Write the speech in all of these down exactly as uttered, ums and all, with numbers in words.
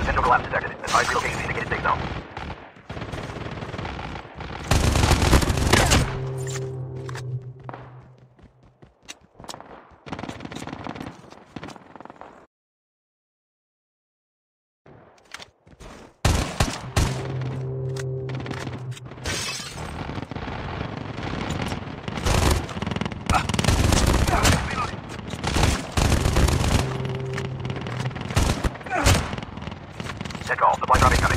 Potential collapse detected. Advise relocating to indicated safe zone. Check call. Supply drop incoming.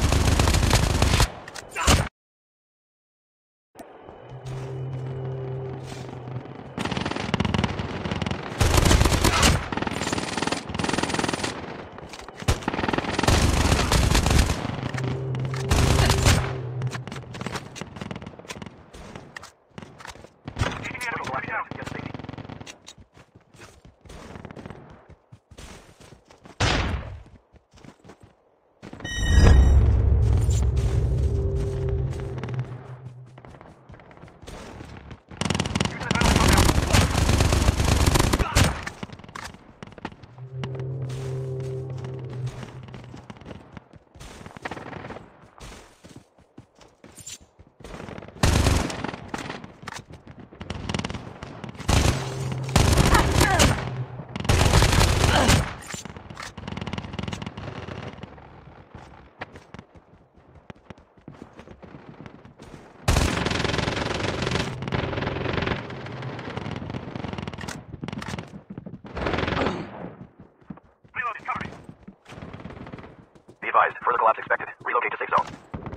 Be advised, further collapse expected. Relocate to safe zone.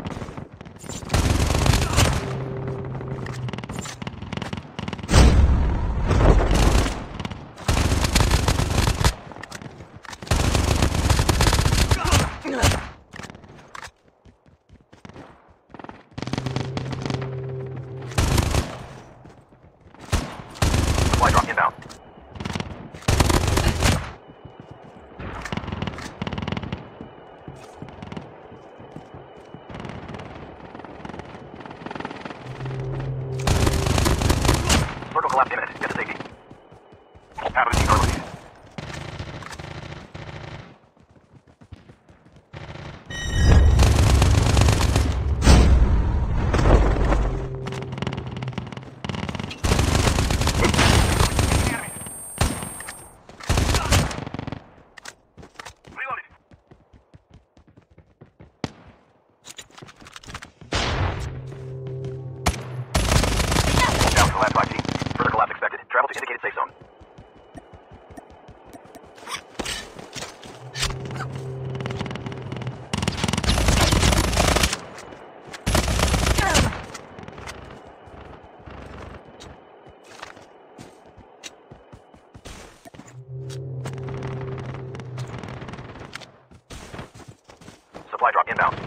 Supply drop inbound. Circle collapse imminent. Get to safety. Out of the early. Down to the last five teams. Further collapse expected. Travel to indicated safe zone. Supply drop inbound.